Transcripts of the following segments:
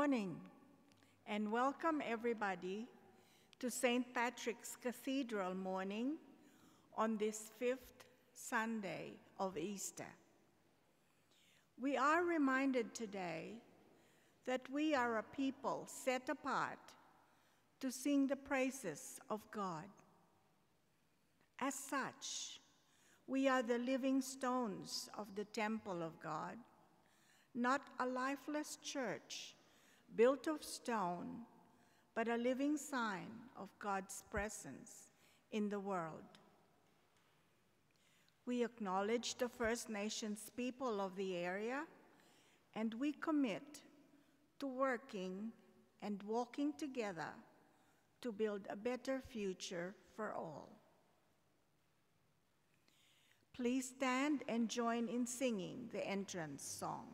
morning, and welcome everybody to St. Patrick's Cathedral morning on this 5th Sunday of Easter. We are reminded today that we are a people set apart to sing the praises of God. As such, we are the living stones of the temple of God, not a lifeless church built of stone, but a living sign of God's presence in the world. We acknowledge the First Nations people of the area, and we commit to working and walking together to build a better future for all. Please stand and join in singing the entrance song.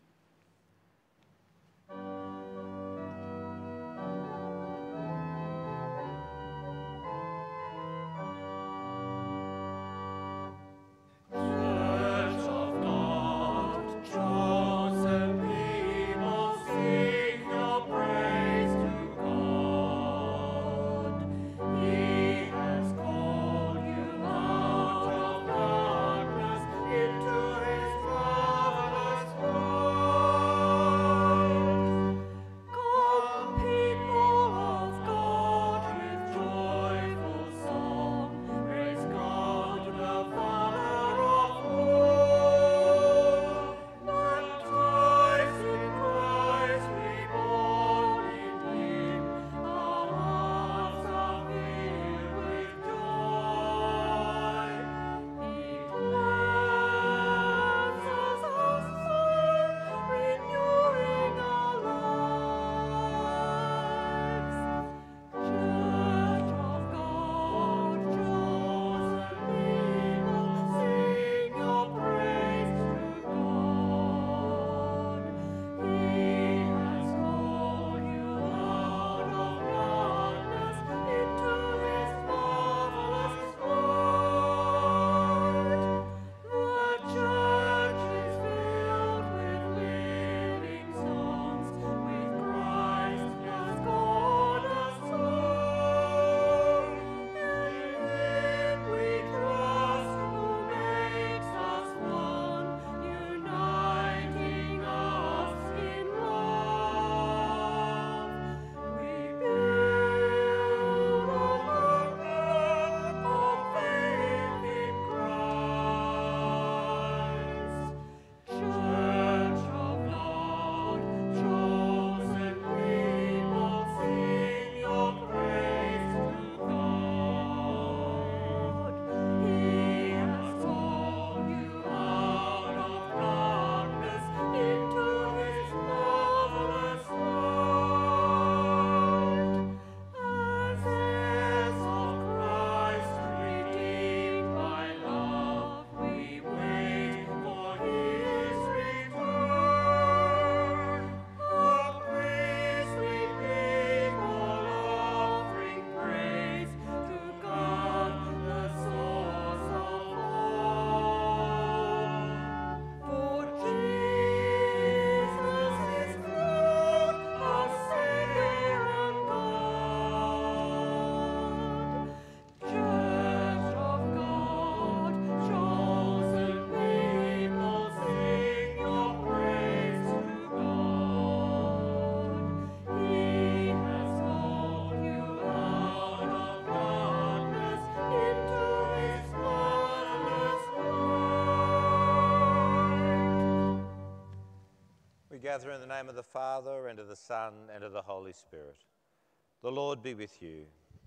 Gather in the name of the Father, and of the Son, and of the Holy Spirit. The Lord be with you.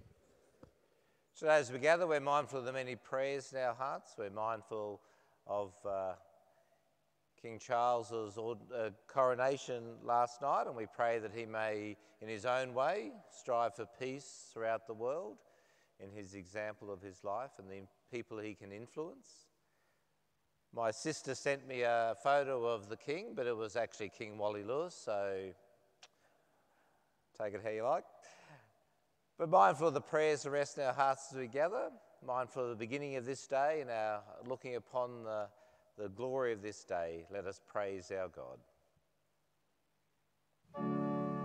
Today as we gather, we're mindful of the many prayers in our hearts. We're mindful of King Charles's coronation last night, and we pray that he may, in his own way, strive for peace throughout the world in his example of his life and the people he can influence. My sister sent me a photo of the King, but it was actually King Wally Lewis, so take it how you like. But mindful of the prayers that rest in our hearts as we gather, mindful of the beginning of this day and our looking upon the glory of this day, let us praise our God.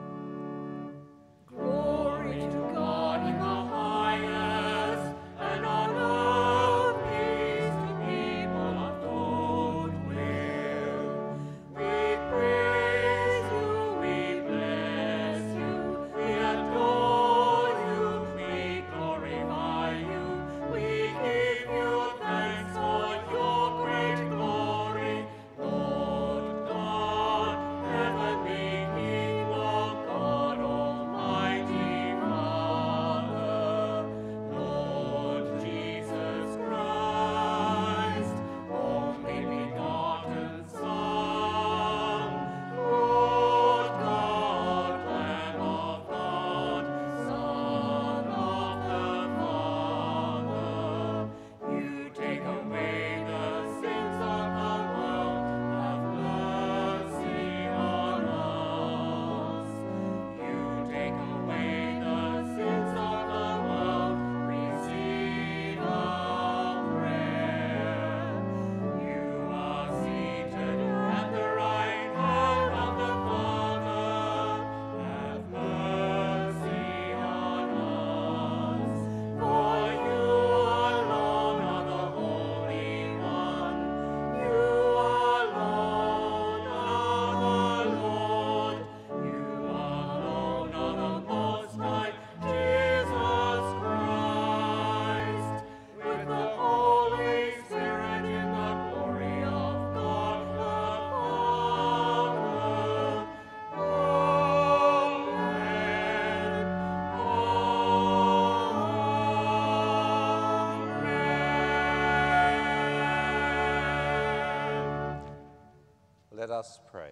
us pray.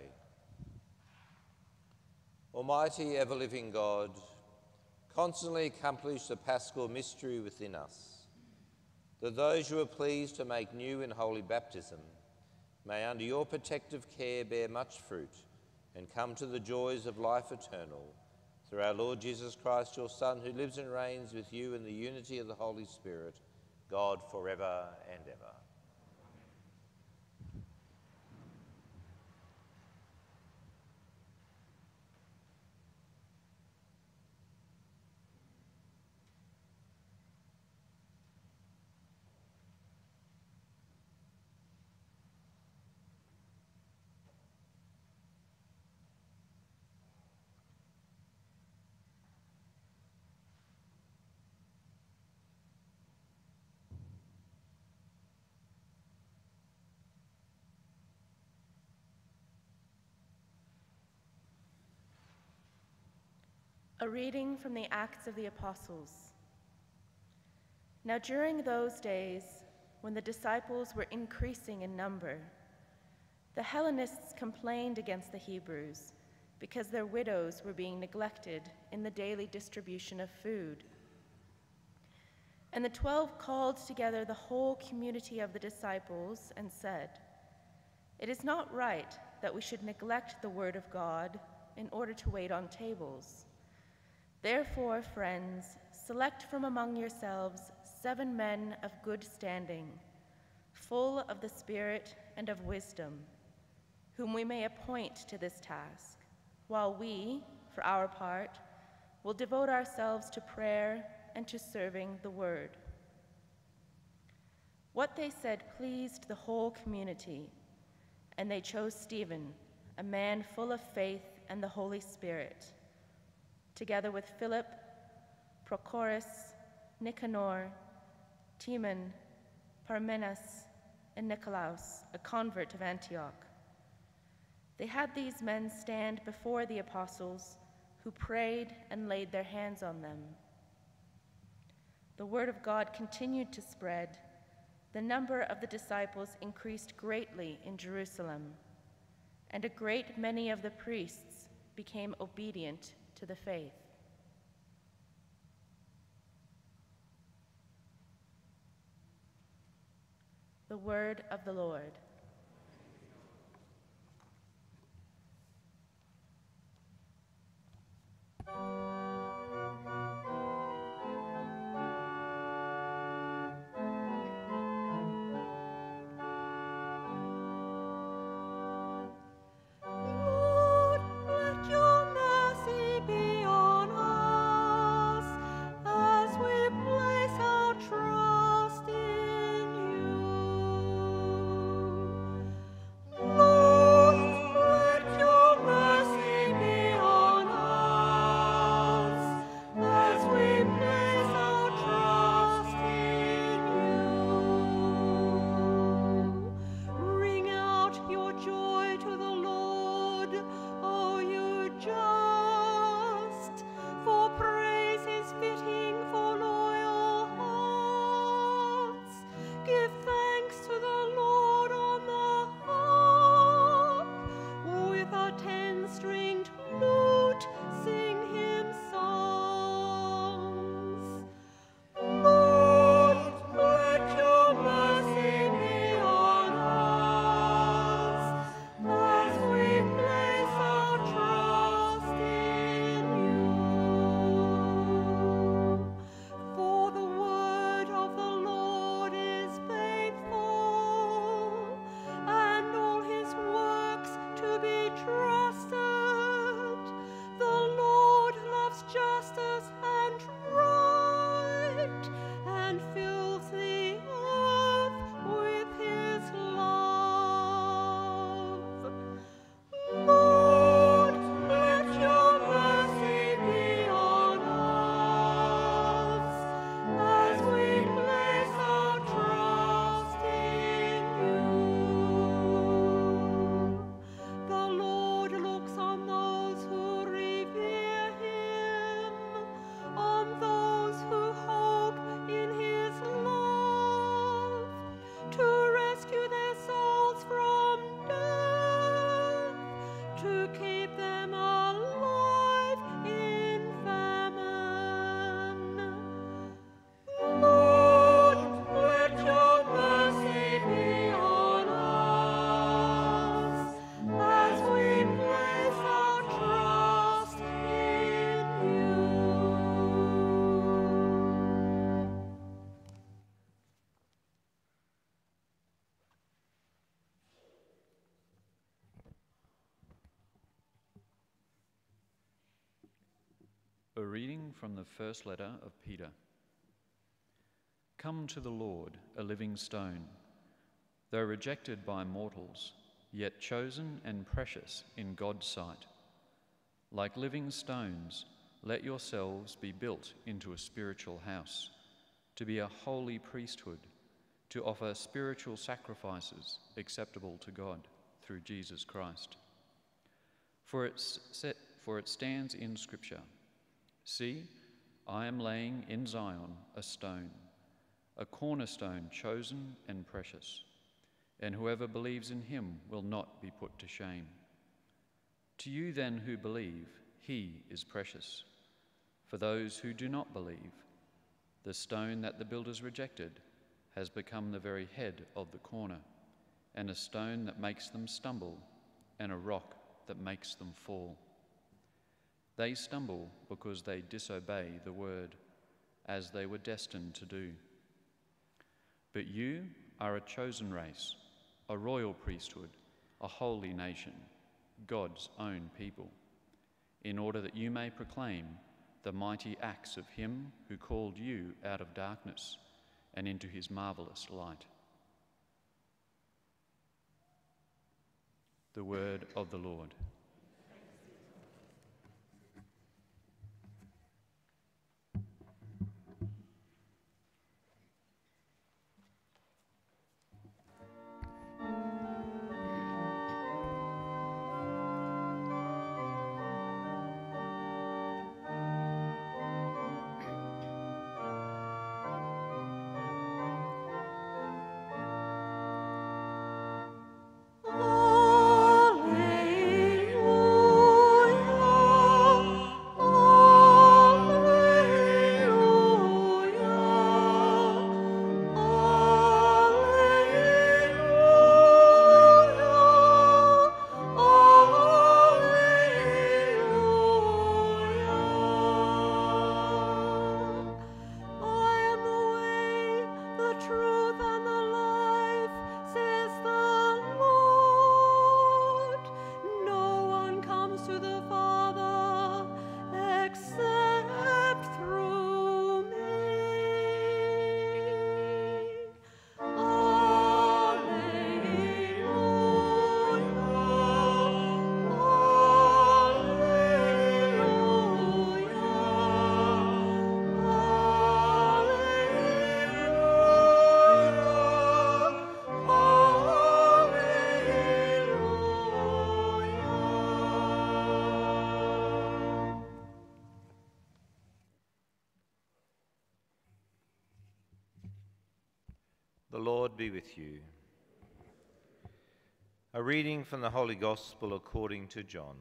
Almighty, ever-living God, constantly accomplish the paschal mystery within us, that those you are pleased to make new in holy baptism may under your protective care bear much fruit and come to the joys of life eternal, through our Lord Jesus Christ, your Son, who lives and reigns with you in the unity of the Holy Spirit, God forever and ever. A reading from the Acts of the Apostles. Now during those days, when the disciples were increasing in number, the Hellenists complained against the Hebrews because their widows were being neglected in the daily distribution of food. And the 12 called together the whole community of the disciples and said, "It is not right that we should neglect the word of God in order to wait on tables. Therefore, friends, select from among yourselves 7 men of good standing, full of the Spirit and of wisdom, whom we may appoint to this task, while we, for our part, will devote ourselves to prayer and to serving the word." What they said pleased the whole community, and they chose Stephen, a man full of faith and the Holy Spirit, together with Philip, Prochorus, Nicanor, Timon, Parmenas, and Nicolaus, a convert of Antioch. They had these men stand before the apostles, who prayed and laid their hands on them. The word of God continued to spread. The number of the disciples increased greatly in Jerusalem, and a great many of the priests became obedient to the faith. The word of the Lord. A reading from the first letter of Peter. Come to the Lord, a living stone, though rejected by mortals, yet chosen and precious in God's sight. Like living stones, let yourselves be built into a spiritual house, to be a holy priesthood, to offer spiritual sacrifices acceptable to God through Jesus Christ. For it stands in Scripture, "See, I am laying in Zion a stone, a cornerstone chosen and precious, and whoever believes in him will not be put to shame." To you then who believe, he is precious. For those who do not believe, the stone that the builders rejected has become the very head of the corner, and a stone that makes them stumble, and a rock that makes them fall. They stumble because they disobey the word, as they were destined to do. But you are a chosen race, a royal priesthood, a holy nation, God's own people, in order that you may proclaim the mighty acts of him who called you out of darkness and into his marvelous light. The word of the Lord. The Lord be with you. A reading from the Holy Gospel according to John.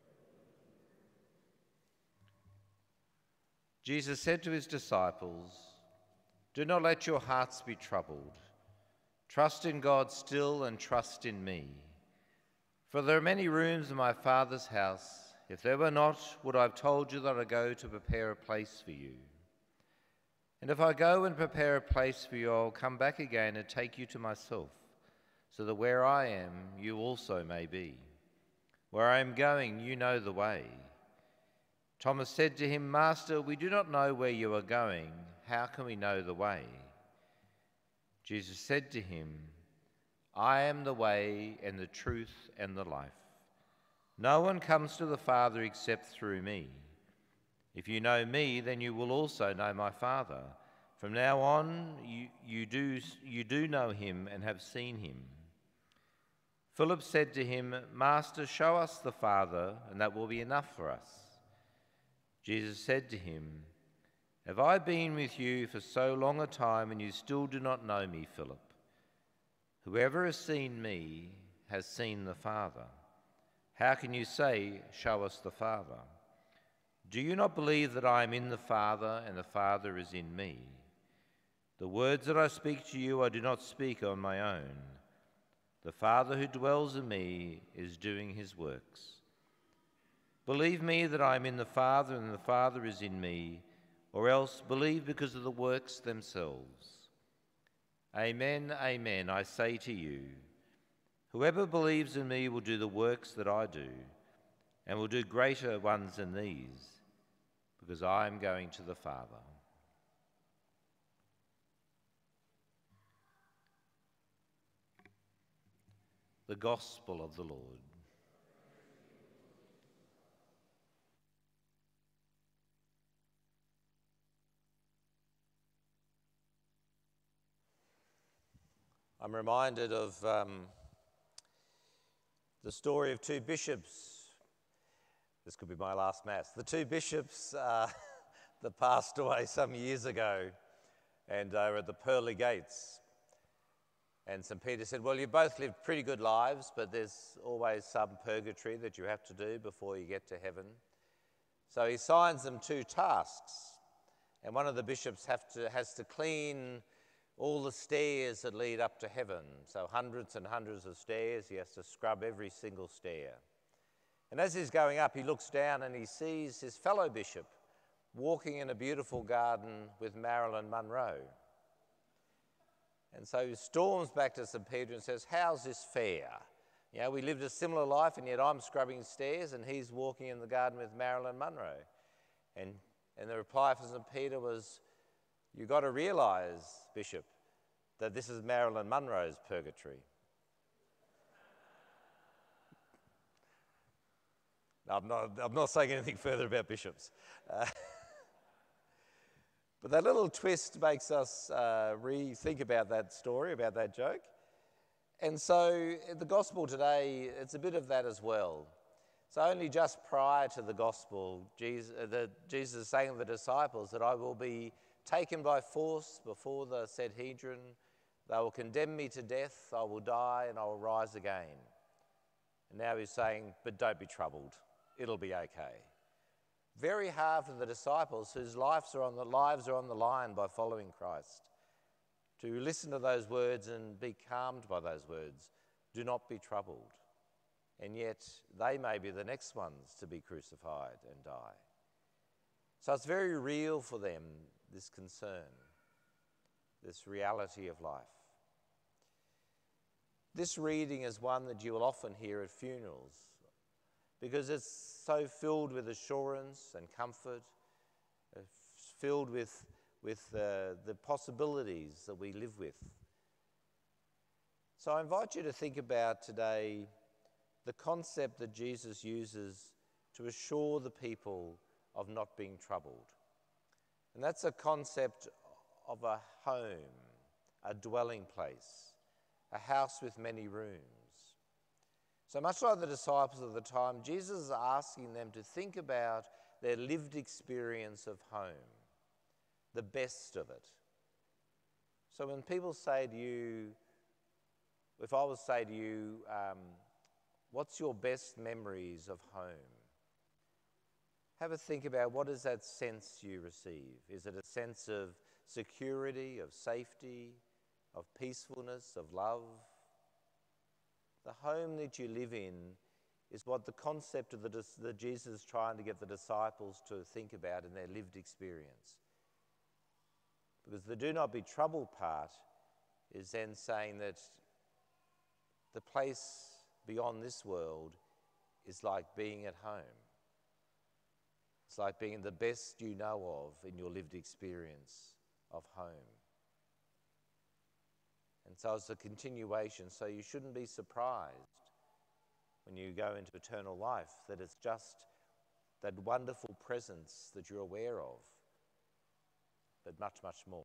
Jesus said to his disciples, "Do not let your hearts be troubled. Trust in God still and trust in me. For there are many rooms in my Father's house. If there were not, would I have told you that I go to prepare a place for you? And if I go and prepare a place for you, I'll come back again and take you to myself, so that where I am, you also may be. Where I am going, you know the way." Thomas said to him, "Master, we do not know where you are going. How can we know the way?" Jesus said to him, "I am the way and the truth and the life. No one comes to the Father except through me. If you know me, then you will also know my Father. From now on, you do know him and have seen him." Philip said to him, "Master, show us the Father, and that will be enough for us." Jesus said to him, "Have I been with you for so long a time, and you still do not know me, Philip? Whoever has seen me has seen the Father. How can you say, 'Show us the Father'? Do you not believe that I am in the Father and the Father is in me? The words that I speak to you I do not speak on my own. The Father who dwells in me is doing his works. Believe me that I am in the Father and the Father is in me, or else believe because of the works themselves. Amen, amen, I say to you, whoever believes in me will do the works that I do, and will do greater ones than these, because I am going to the Father. The Gospel of the Lord. I'm reminded of the story of two bishops. This could be my last Mass. The two bishops that passed away some years ago, and they were at the pearly gates. And St. Peter said, well, you both lived pretty good lives, but there's always some purgatory that you have to do before you get to heaven. So he assigns them two tasks. And one of the bishops has to clean all the stairs that lead up to heaven. So hundreds and hundreds of stairs. He has to scrub every single stair. And as he's going up, he looks down and he sees his fellow bishop walking in a beautiful garden with Marilyn Monroe. And so he storms back to St. Peter and says, how's this fair? You know, we lived a similar life, and yet I'm scrubbing stairs and he's walking in the garden with Marilyn Monroe. And the reply from St. Peter was, you've got to realise, Bishop, that this is Marilyn Monroe's purgatory. No, I'm not saying anything further about bishops. But that little twist makes us rethink about that story, about that joke. And so the gospel today, it's a bit of that as well. So only just prior to the gospel, Jesus is saying to the disciples that I will be taken by force before the Sanhedrin. They will condemn me to death, I will die, and I will rise again. And now he's saying, but don't be troubled. It'll be okay. Very hard for the disciples whose lives are on the line by following Christ to listen to those words and be calmed by those words. Do not be troubled. And yet they may be the next ones to be crucified and die. So it's very real for them, this concern, this reality of life. This reading is one that you will often hear at funerals, because it's so filled with assurance and comfort, filled with the possibilities that we live with. So I invite you to think about today the concept that Jesus uses to assure the people of not being troubled. And that's a concept of a home, a dwelling place, a house with many rooms. So much like the disciples of the time, Jesus is asking them to think about their lived experience of home, the best of it. So when people say to you, if I was to say to you, what's your best memories of home? Have a think about, what is that sense you receive? Is it a sense of security, of safety, of peacefulness, of love? The home that you live in is what the concept of that Jesus is trying to get the disciples to think about in their lived experience. Because the do not be troubled part is then saying that the place beyond this world is like being at home. It's like being the best you know of in your lived experience of home. And so it's a continuation, so you shouldn't be surprised when you go into eternal life that it's just that wonderful presence that you're aware of, but much, much more.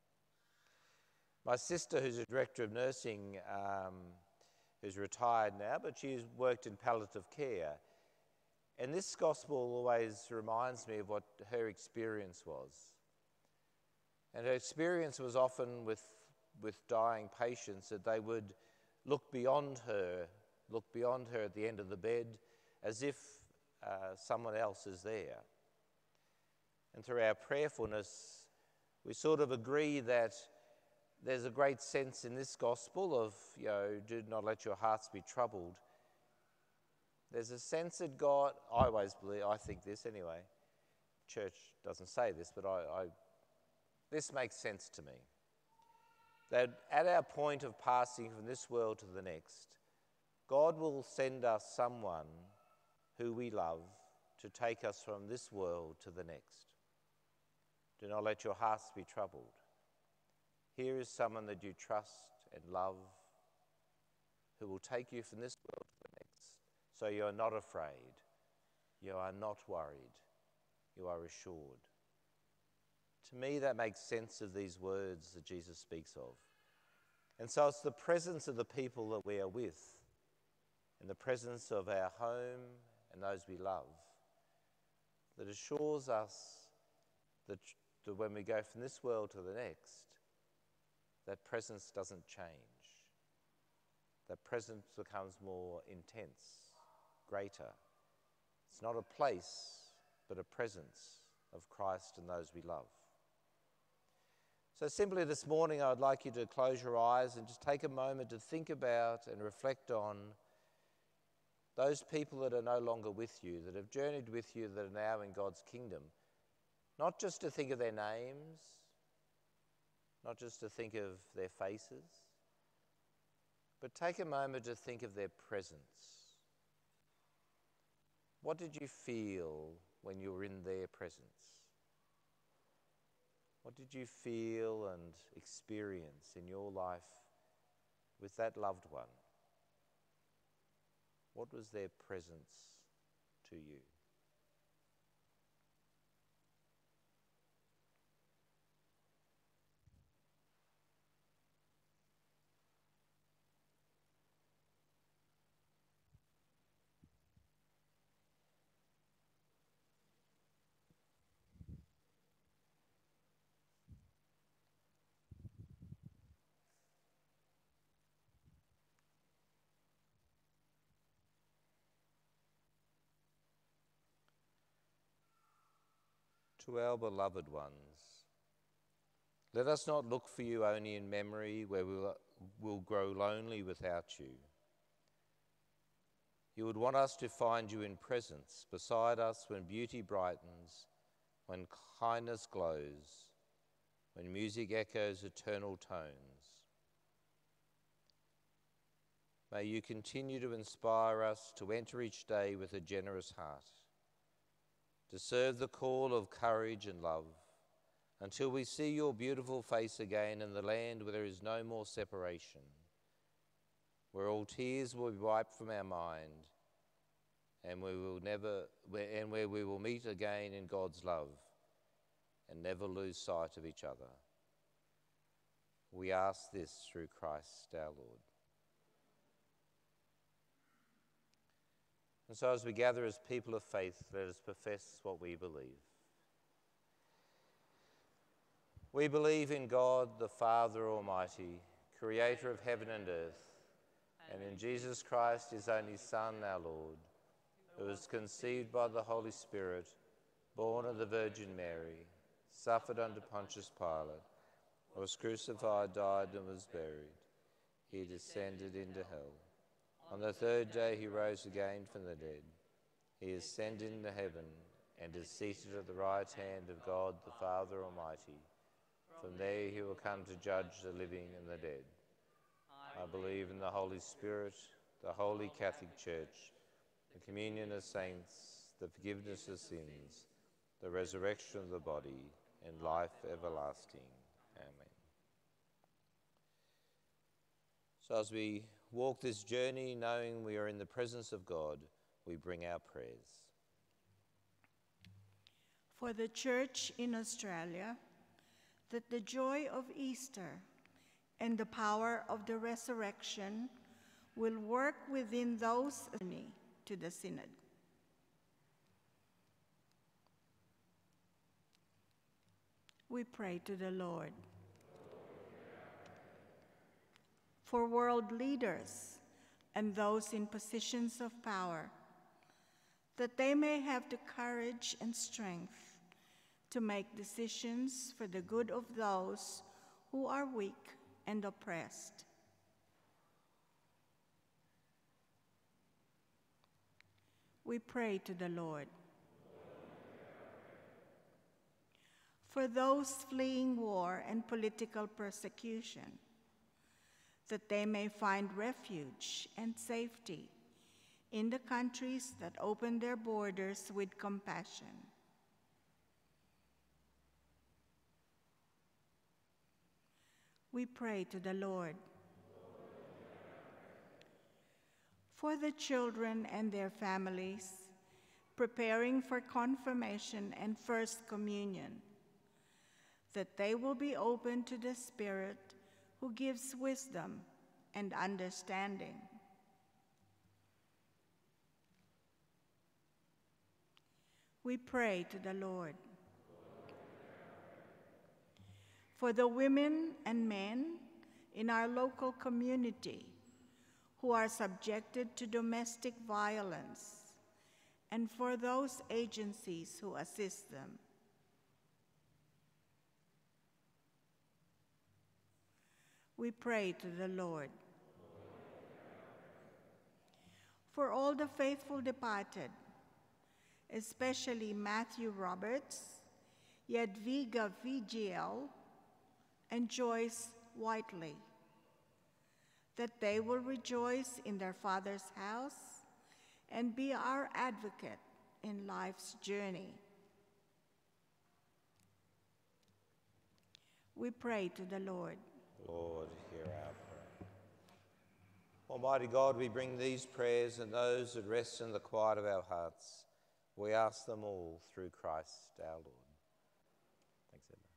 My sister, who's a director of nursing, who's retired now, but she's worked in palliative care. And this gospel always reminds me of what her experience was. And her experience was often with dying patients, that they would look beyond her at the end of the bed as if someone else is there. And through our prayerfulness, we sort of agree that there's a great sense in this gospel of, do not let your hearts be troubled. There's a sense that God, I always believe, I think this anyway, church doesn't say this, but this makes sense to me. That at our point of passing from this world to the next, God will send us someone who we love to take us from this world to the next. Do not let your hearts be troubled. Here is someone that you trust and love, who will take you from this world to the next. So you are not afraid, you are not worried, you are assured. To me, that makes sense of these words that Jesus speaks of. And so it's the presence of the people that we are with, and the presence of our home and those we love, that assures us that when we go from this world to the next, that presence doesn't change. That presence becomes more intense, greater. It's not a place, but a presence of Christ and those we love. So simply this morning, I would like you to close your eyes and just take a moment to think about and reflect on those people that are no longer with you, that have journeyed with you, that are now in God's kingdom. Not just to think of their names, not just to think of their faces, but take a moment to think of their presence. What did you feel when you were in their presence? What did you feel and experience in your life with that loved one? What was their presence to you? To our beloved ones, let us not look for you only in memory, where we'll grow lonely without you. You would want us to find you in presence, beside us when beauty brightens, when kindness glows, when music echoes eternal tones. May you continue to inspire us to enter each day with a generous heart, to serve the call of courage and love, until we see your beautiful face again in the land where there is no more separation, where all tears will be wiped from our mind, and where we will meet again in God's love and never lose sight of each other. We ask this through Christ our Lord. And so as we gather as people of faith, let us profess what we believe. We believe in God, the Father Almighty, creator of heaven and earth, and in Jesus Christ, his only Son, our Lord, who was conceived by the Holy Spirit, born of the Virgin Mary, suffered under Pontius Pilate, was crucified, died, and was buried. He descended into hell. On the third day he rose again from the dead. He ascended into heaven and is seated at the right hand of God the Father Almighty. From there he will come to judge the living and the dead. I believe in the Holy Spirit, the Holy Catholic Church, the communion of saints, the forgiveness of sins, the resurrection of the body, and life everlasting. Amen. So as we walk this journey, knowing we are in the presence of God, we bring our prayers. For the Church in Australia, that the joy of Easter and the power of the resurrection will work within those to the Synod. We pray to the Lord. For world leaders and those in positions of power, that they may have the courage and strength to make decisions for the good of those who are weak and oppressed. We pray to the Lord. For those fleeing war and political persecution, that they may find refuge and safety in the countries that open their borders with compassion. We pray to the Lord. For the children and their families, preparing for confirmation and First Communion, that they will be open to the Spirit who gives wisdom and understanding. We pray to the Lord. For the women and men in our local community who are subjected to domestic violence, and for those agencies who assist them. We pray to the Lord. For all the faithful departed, especially Matthew Roberts, Yadviga VGL, and Joyce Whiteley, that they will rejoice in their Father's house and be our advocate in life's journey. We pray to the Lord. Lord, hear our prayer. Almighty God, we bring these prayers and those that rest in the quiet of our hearts. We ask them all through Christ our Lord. Thanks, Edna.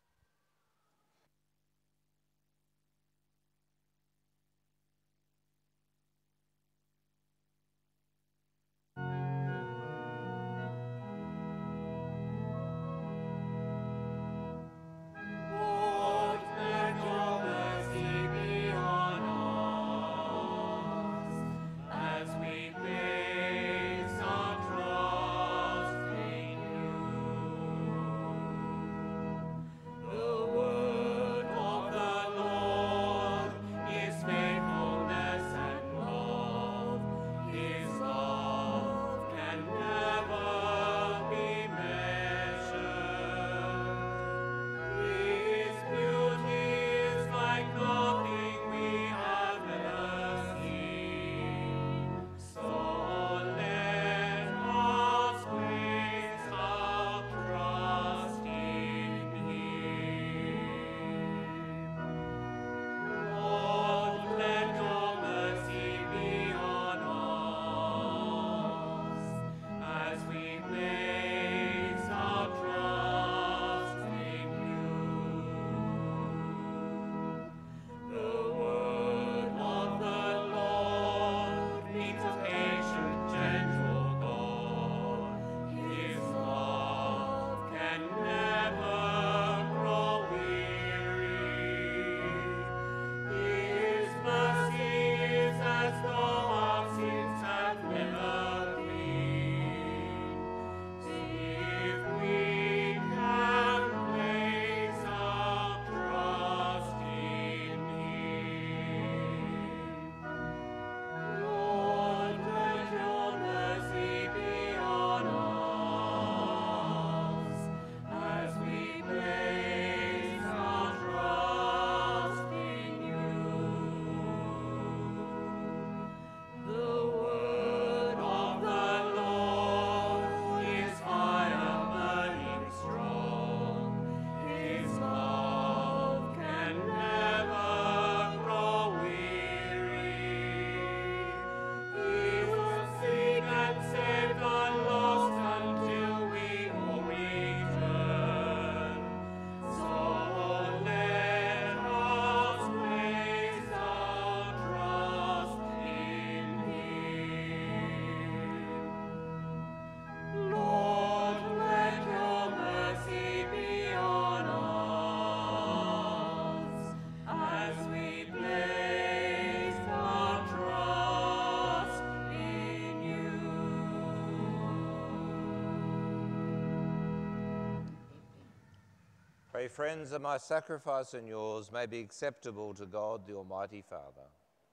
Pray, friends, that my sacrifice and yours may be acceptable to God, the Almighty Father.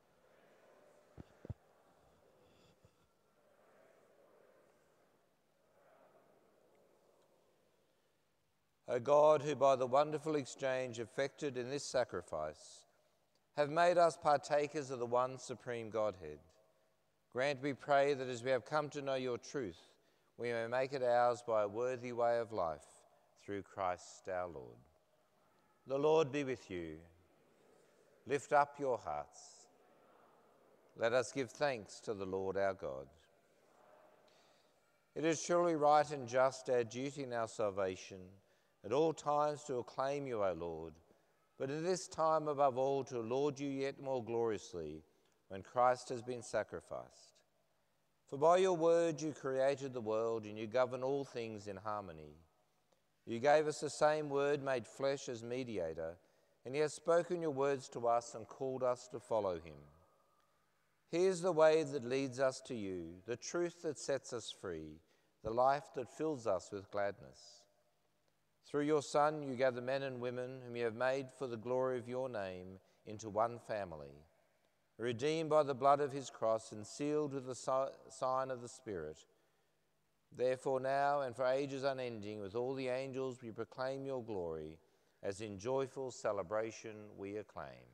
O God, who by the wonderful exchange effected in this sacrifice have made us partakers of the one supreme Godhead, grant, we pray, that as we have come to know your truth, we may make it ours by a worthy way of life, through Christ our Lord. The Lord be with you. Lift up your hearts. Let us give thanks to the Lord our God. It is surely right and just, our duty and our salvation, at all times to acclaim you, O Lord, but at this time above all to laud you yet more gloriously when Christ has been sacrificed. For by your word you created the world and you govern all things in harmony. You gave us the same word made flesh as mediator, and he has spoken your words to us and called us to follow him. Here's the way that leads us to you, the truth that sets us free, the life that fills us with gladness. Through your Son, you gather men and women whom you have made for the glory of your name into one family, redeemed by the blood of his cross and sealed with the sign of the Spirit. Therefore now and for ages unending, with all the angels we proclaim your glory, as in joyful celebration we acclaim.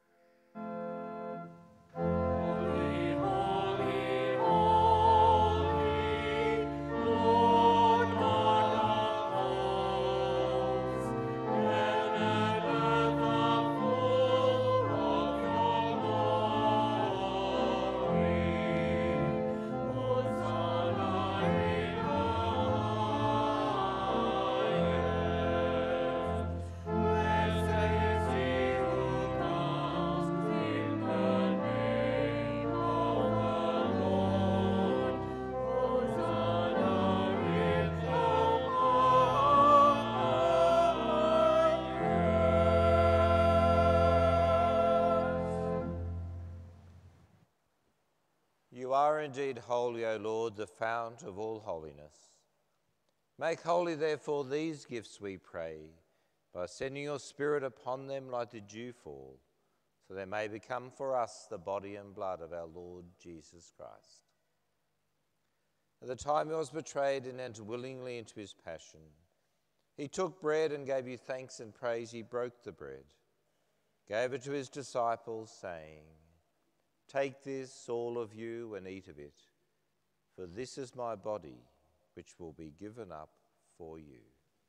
You are indeed holy, O Lord, the fount of all holiness. Make holy, therefore, these gifts, we pray, by sending your Spirit upon them like the dewfall, so they may become for us the body and blood of our Lord Jesus Christ. At the time he was betrayed and entered willingly into his passion, he took bread and gave you thanks and praise. He broke the bread, gave it to his disciples, saying, "Take this, all of you, and eat of it, for this is my body, which will be given up for you."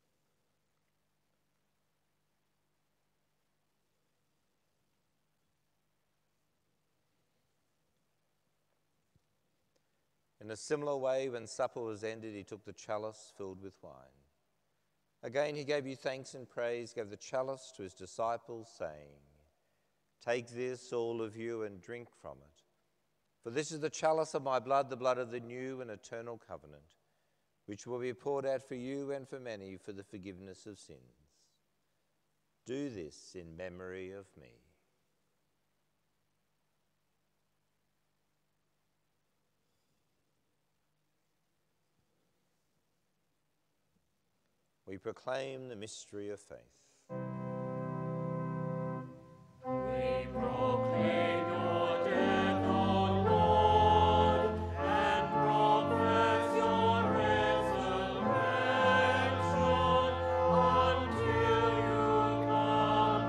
In a similar way, when supper was ended, he took the chalice filled with wine. Again he gave you thanks and praise, gave the chalice to his disciples, saying, "Take this, all of you, and drink from it. For this is the chalice of my blood, the blood of the new and eternal covenant, which will be poured out for you and for many for the forgiveness of sins. Do this in memory of me." We proclaim the mystery of faith. We proclaim your death, O Lord, and profess your resurrection until you come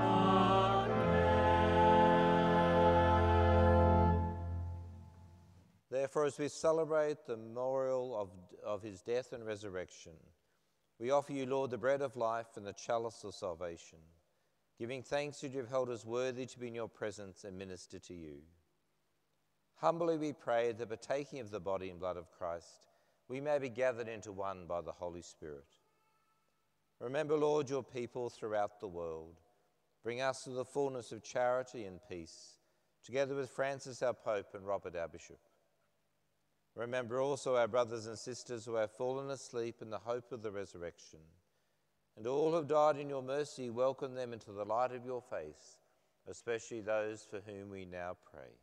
again. Therefore, as we celebrate the memorial of his death and resurrection, we offer you, Lord, the bread of life and the chalice of salvation, giving thanks that you have held us worthy to be in your presence and minister to you. Humbly we pray that, partaking of the body and blood of Christ, we may be gathered into one by the Holy Spirit. Remember, Lord, your people throughout the world. Bring us to the fullness of charity and peace, together with Francis our Pope and Robert our Bishop. Remember also our brothers and sisters who have fallen asleep in the hope of the resurrection, and all who have died in your mercy. Welcome them into the light of your face, especially those for whom we now pray.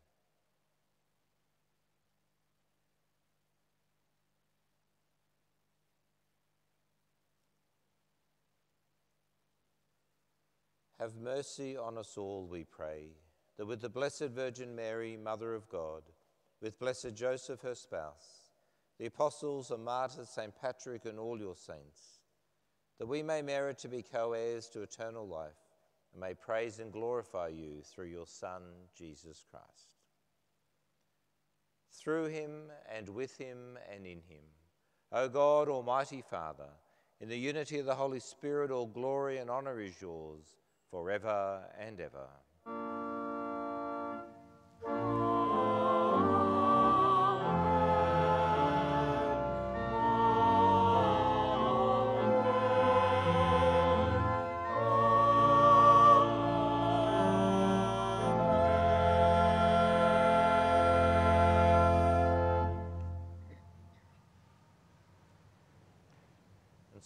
Have mercy on us all, we pray, that with the Blessed Virgin Mary, Mother of God, with blessed Joseph, her spouse, the apostles and martyrs, St. Patrick, and all your saints, that we may merit to be co-heirs to eternal life, and may praise and glorify you through your Son, Jesus Christ. Through him, and with him, and in him, O God, Almighty Father, in the unity of the Holy Spirit, all glory and honour is yours, forever and ever.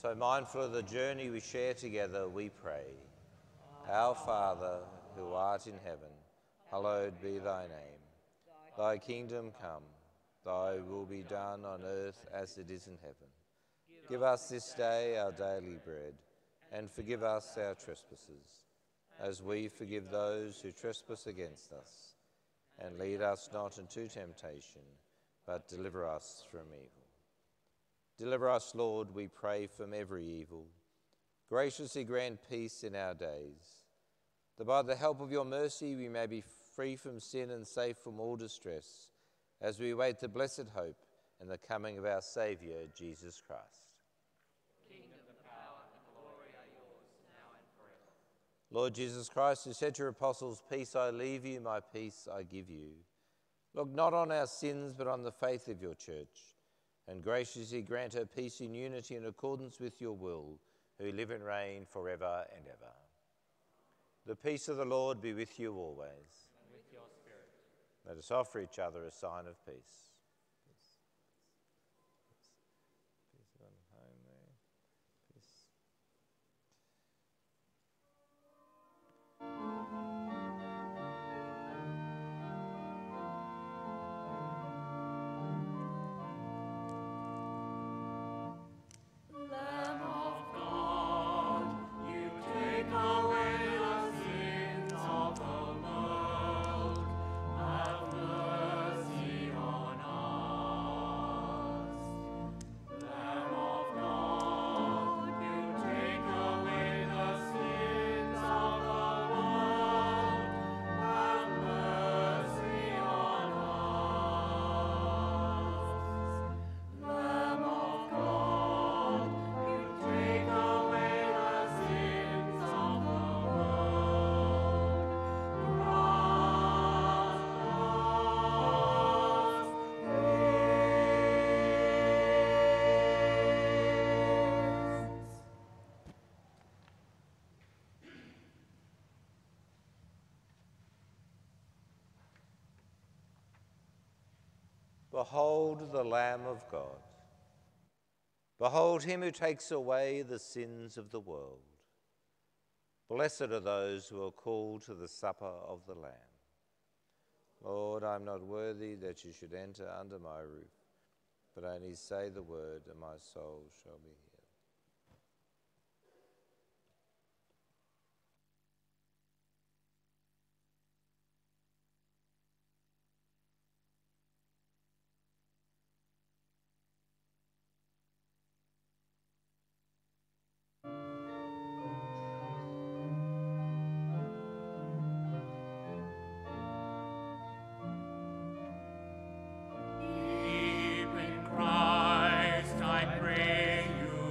So mindful of the journey we share together, we pray. Our Father, who art in heaven, hallowed be thy name. Thy kingdom come, thy will be done on earth as it is in heaven. Give us this day our daily bread, and forgive us our trespasses, as we forgive those who trespass against us. And lead us not into temptation, but deliver us from evil. Deliver us, Lord, we pray, from every evil. Graciously grant peace in our days, that by the help of your mercy we may be free from sin and safe from all distress, as we await the blessed hope and the coming of our Saviour, Jesus Christ. Kingdom, power, and glory are yours, now and forever. Lord Jesus Christ, who said to your apostles, "Peace I leave you, my peace I give you," look not on our sins, but on the faith of your church, and graciously grant her peace in unity in accordance with your will, who live and reign forever and ever. The peace of the Lord be with you always. And with your spirit. Let us offer each other a sign of peace. Peace. Peace on home there. Peace. Lamb of God, you take away the sins of the world. Have mercy on us. Lamb of God, you take away the sins of the world. Have mercy on us. Lamb of God, you take away the sins of the world. Behold the Lamb of God. Behold him who takes away the sins of the world. Blessed are those who are called to the supper of the Lamb. Lord, I am not worthy that you should enter under my roof, but only say the word, and my soul shall be healed. Deep in Christ, I pray you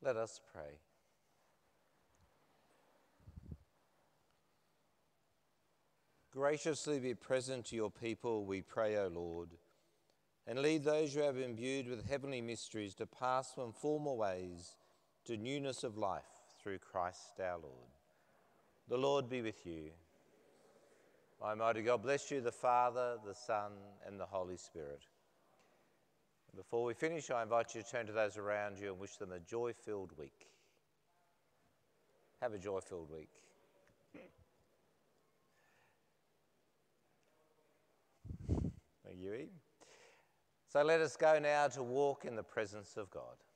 Let us pray. Graciously be present to your people, we pray, O Lord, and lead those you have imbued with heavenly mysteries to pass from former ways to newness of life through Christ our Lord. The Lord be with you. Almighty God bless you, the Father, the Son, and the Holy Spirit. Before we finish, I invite you to turn to those around you and wish them a joy-filled week. Have a joy-filled week. Thank you, Eve. So let us go now to walk in the presence of God.